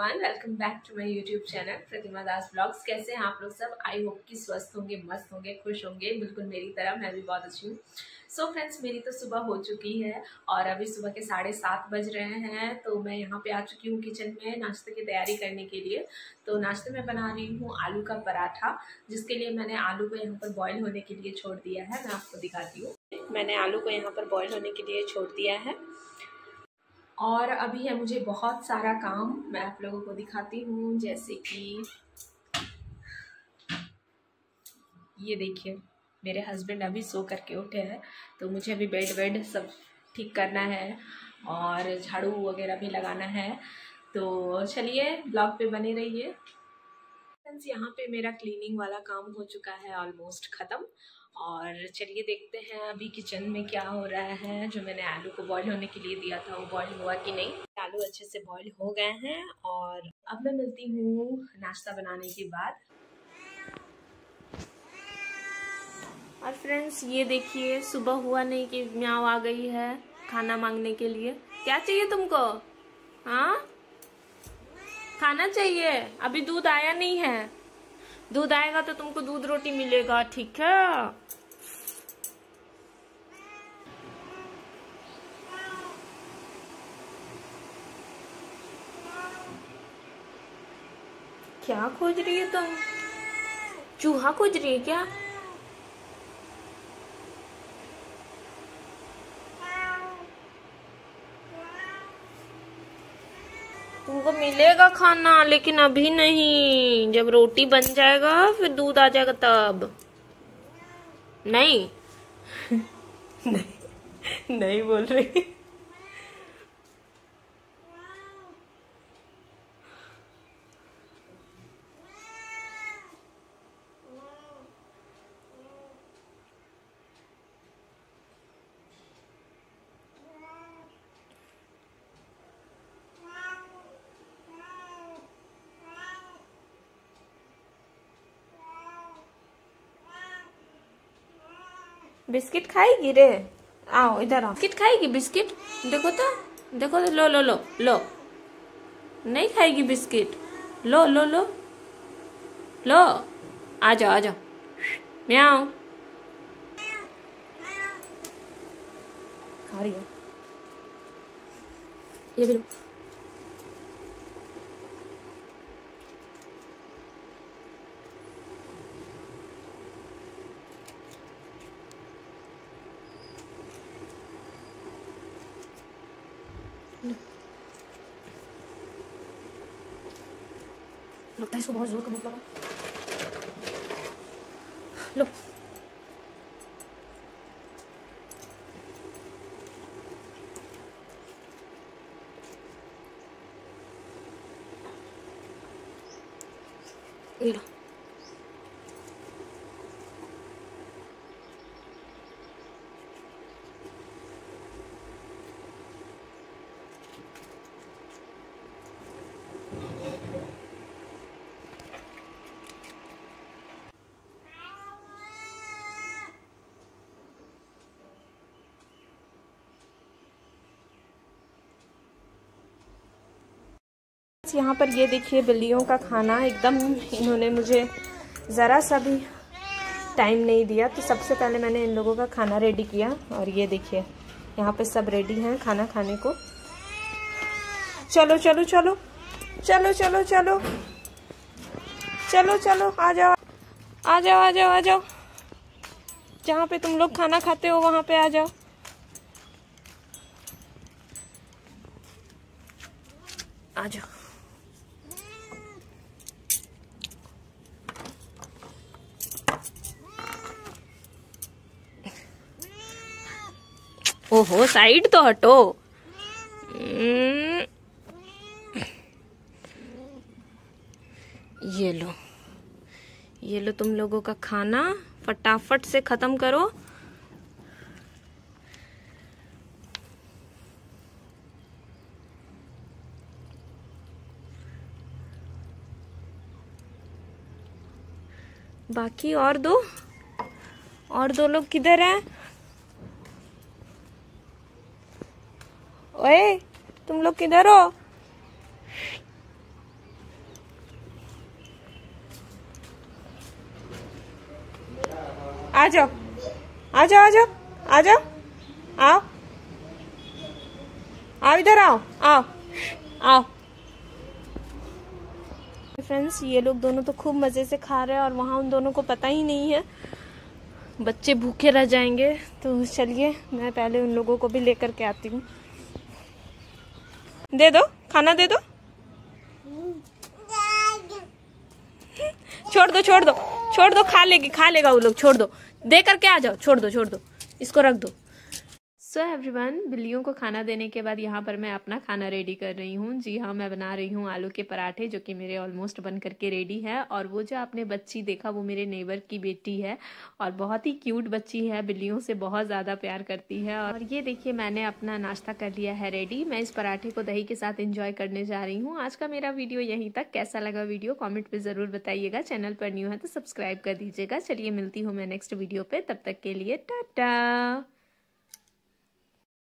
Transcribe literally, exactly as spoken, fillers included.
Everyone, welcome back to my YouTube channel Pratima Das vlogs. कैसे हैं आप लोग सब? आई होप कि स्वस्थ होंगे, मस्त होंगे, खुश होंगे, बिल्कुल मेरी तरह। मैं भी बहुत अच्छी हूँ। सो so फ्रेंड्स, मेरी तो सुबह हो चुकी है और अभी सुबह के साढ़े सात बज रहे हैं। तो मैं यहाँ पे आ चुकी हूँ किचन में नाश्ते की तैयारी करने के लिए। तो नाश्ते में बना रही हूँ आलू का पराठा, जिसके लिए मैंने आलू को यहाँ पर बॉयल होने के लिए छोड़ दिया है। मैं आपको दिखाती हूँ। मैंने आलू को यहाँ पर बॉयल होने के लिए छोड़ दिया है और अभी है मुझे बहुत सारा काम। मैं आप लोगों को दिखाती हूँ, जैसे कि ये देखिए, मेरे हस्बैंड अभी सो करके उठे हैं, तो मुझे अभी बेड वेड सब ठीक करना है और झाड़ू वगैरह भी लगाना है। तो चलिए ब्लॉग पे बने रहिए। फ्रेंड्स, यहाँ पे मेरा क्लीनिंग वाला काम हो चुका है ऑलमोस्ट ख़त्म। और चलिए देखते हैं अभी किचन में क्या हो रहा है। जो मैंने आलू को बॉईल होने के लिए दिया था वो बॉईल हुआ कि नहीं। आलू अच्छे से बॉईल हो गए हैं और अब मैं मिलती हूँ नाश्ता बनाने के बाद। और फ्रेंड्स, ये देखिए, सुबह हुआ नहीं कि म्याऊ आ गई है खाना मांगने के लिए। क्या चाहिए तुमको? हाँ, खाना चाहिए? अभी दूध आया नहीं है। दूध आएगा तो तुमको दूध रोटी मिलेगा, ठीक है? क्या खोज रही है तुम? चूहा खोज रही है क्या? तुमको मिलेगा खाना, लेकिन अभी नहीं। जब रोटी बन जाएगा फिर दूध आ जाएगा तब। नहीं नहीं नहीं बोल रही। बिस्किट खाएगी रे? आओ इधर आओ। बिस्किट खाएगी? बिस्किट देखो तो, देखो तो। लो लो लो लो। नहीं खाएगी बिस्किट। लो लो लो लो। आ जाओ आ जाओ। म्याऊ। खा रही है ये भी। लगता है इसको बहुत जोर का भूख लगा। लो। ये लो। यहाँ पर ये देखिए, बिल्लियों का खाना एकदम, इन्होंने मुझे ज़रा सा भी टाइम नहीं दिया। तो सबसे पहले मैंने इन लोगों का खाना रेडी किया और ये देखिए, यहाँ पे सब रेडी हैं खाना खाने को। चलो चलो चलो चलो चलो चलो चलो चलो, आ जाओ आ जाओ आ जाओ आ जाओ। जहाँ पे तुम लोग खाना खाते हो वहाँ पे आ जाओ। आ जाओ। ओहो, साइड तो हटो। ये लो, ये लो तुम लोगों का खाना, फटाफट से खत्म करो। बाकी और दो और दो लोग किधर हैं? ओए, तुम लोग किधर हो? जाओ आ जाओ आ जाओ आ जाओ, आओ आओ इधर आओ आओ आओ। फ्रेंड्स ये लोग दोनों तो खूब मजे से खा रहे हैं और वहाँ उन दोनों को पता ही नहीं है, बच्चे भूखे रह जाएंगे। तो चलिए मैं पहले उन लोगों को भी लेकर के आती हूँ। दे दो खाना, दे दो, छोड़ दो छोड़ दो छोड़ दो, खा लेगी खा लेगा वो लोग, छोड़ दो, दे करके आ जाओ, छोड़ दो छोड़ दो, इसको रख दो। सो एवरीवन, बिल्लियों को खाना देने के बाद यहाँ पर मैं अपना खाना रेडी कर रही हूँ। जी हाँ, मैं बना रही हूँ आलू के पराठे, जो कि मेरे ऑलमोस्ट बन करके रेडी है। और वो जो आपने बच्ची देखा वो मेरे नेबर की बेटी है और बहुत ही क्यूट बच्ची है, बिल्लियों से बहुत ज़्यादा प्यार करती है। और ये देखिए मैंने अपना नाश्ता कर लिया है रेडी। मैं इस पराठे को दही के साथ इंजॉय करने जा रही हूँ। आज का मेरा वीडियो यहीं तक। कैसा लगा वीडियो कॉमेंट पर ज़रूर बताइएगा। चैनल पर न्यू है तो सब्सक्राइब कर दीजिएगा। चलिए मिलती हूँ मैं नेक्स्ट वीडियो पर, तब तक के लिए टाटा।